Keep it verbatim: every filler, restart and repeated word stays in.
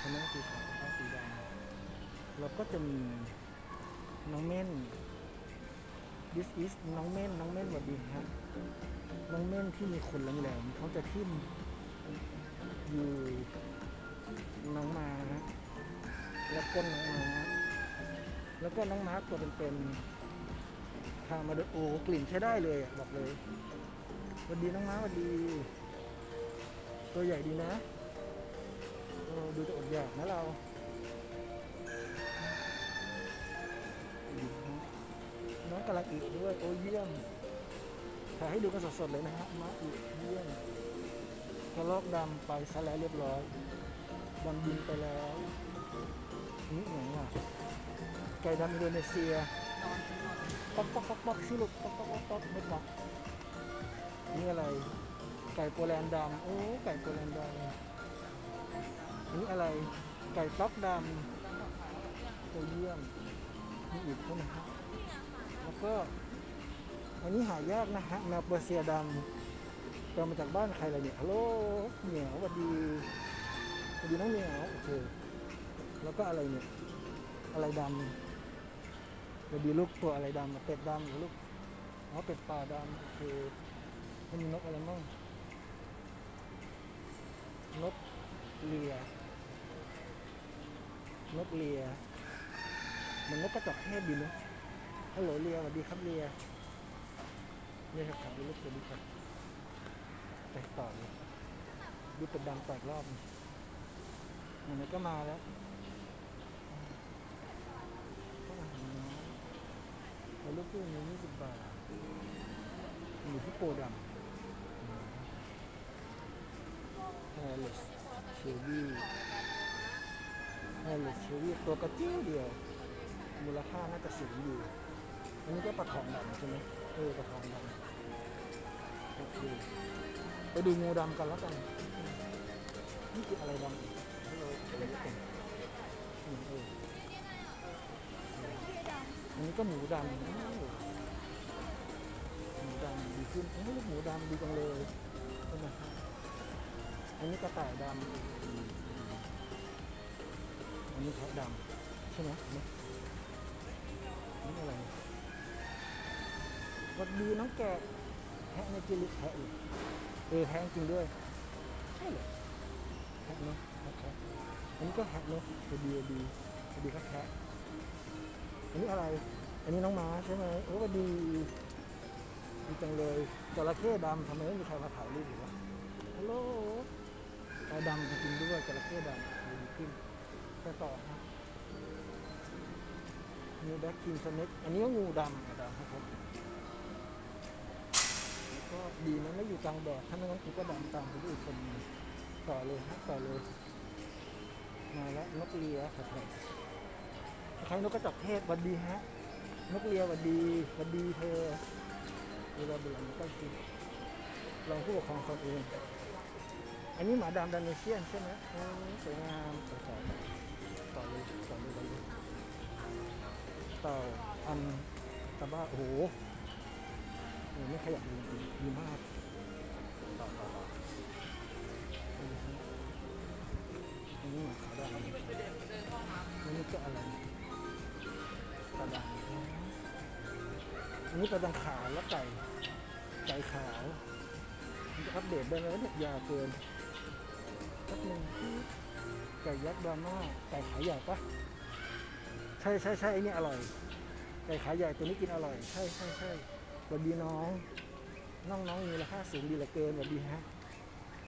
ช่ไหมสีขาวกับสีดำแล้วก็จะมีน้องเม่น this is น้องเม่นน้องเม่นสวัสดีฮะน้องเม่นที่มีขนแหลมๆเขาจะทิ่มอยู่น้องม้าแล้วก้นน้องม้าแล้วก็น้องม้าตัวเป็นๆพามาดูโอ้กลิ่นใช้ได้เลยอ่ะบอกเลยสวัสดีน้องม้าสวัสดีตัวใหญ่ดีนะโอ้ดูจะอดอยากนะเราน้องกำลังอึด้วยโอ้เยี่ยมถ่ายให้ดูกันสดๆเลยนะฮะม้าอึเยี่ยมกระรอกดำไปซะแล้วเรียบร้อยดำบินไปแล้วนี่ไงอ่ะไก่ดำอินโดนีเซียป๊อกป๊อกป๊อกป๊อกสิลูกป๊อกป๊อกป๊อกป๊อกไม่ป๊อกนี่อะไรไก่โปแลนด์ดำโอ้ไก่โปแลนด์ดำอันนี้อะไรไก่ต๊อกดำตัวเยี่ยมนี่อีกใช่ไหมครับแล้วก็อันนี้หายากนะฮะแมวเปอร์เซียดำเรามาจากบ้านใครอะไรเนี่ยฮัลโหลเหมียวสวัสดีสวัสดีน้องเหมียวโอเคแล้วก็อะไรเนี่ยอะไรดำสวัสดีลูกตัวอะไรดำเป็ดดำหรือลูกอ๋อเป็ดป่าดำโอเคมันมีนกอะไรบ้างนกเลียนกเลียมันนกกระจอกเทศดีเนาะฮัลโหลเลียสวัสดีครับเลียเนี่ยครับขับรถสวัสดีครับไปต่อเลยดูเป็ดดำแตกรอบไหนๆก็มาแล้วแล้วลูกตู้นี้ยี่สิบบาทอยู่ที่โปดำแฮร์เลสเชอรี่แฮร์เลสเชอรี่ตัวกระจิ้วเดียวมูลค่าน่าจะสูงอยู่อันนี้ก็ปลาทองดำใช่ไหมเออปลาทองดำโอเคไปดูงูดำกันแล้วกันนี่คืออะไรดำอีกฮัลโหลอะไรกันเอออันนี้ก็หมูดำหมูดำดีขึ้นอันนี้ลูกหมูดำดีจังเลยใช่ไหมครับอันนี้กระต่ายดำอันนี้แพะดำใช่ไหมนี่อะไรวัดดีน้องแกะแพะในกิริแพะอีกเออแพะจริงด้วยใช่เหรอแพะเนาะแพะอันนี้ก็แพะเนาะดีดีดีครับแพะอันนี้อะไรอันนี้น้องม้าใช่ไหมโอ้ก็ดีดีจังเลยจระเข้ดำทำไมไม่มีใครมาถ่ายรูปหรือวะฮัลโหลตาดำจริงด้วยจระเข้ดำดีขึ้นไปต่อฮะงูแบ็คกินสเน็กอันนี้ก็งูดำดำครับแล้วก็ดีนะไม่อยู่กลางแดดถ้าไม่งั้นคุณก็ดำตามไปด้วยคนต่อเลยฮะต่อเลยมาแล้วนกเลียครับใครนกกระจอกเทศวันดีฮะนกเลียวันดีวันดีเธอเวลาเบื่อมันก็กินลองผู้ปกครองคนเองอันนี้หมาดำดานิเชียนใช่ไหมโอ้สวยงามต่อต่อต่อเลยต่อเลยต่อเลยต่ออันตะบ้าโอ้โหไม่ขยับจริงๆดีมากต่อต่อต่ออันนี้หมาขาวดำอันนี้ก็อะไรกระดังอันนี้กระดังขาวแล้วไก่ไก่ขาวมันจะอัปเดตได้ไหมว่าเนี่ยยาวเกินสักหนึ่งไก่ยักษ์ดราม่าไก่ขาใหญ่ปะใช่ใช่ใช่ไอ้นี่อร่อยไก่ขาใหญ่ตัวนี้กินอร่อยใช่ใช่ใช่สวัสดีน้องน้องน้องมีราคาสูงดีเหลือเกินสวัสดีฮะ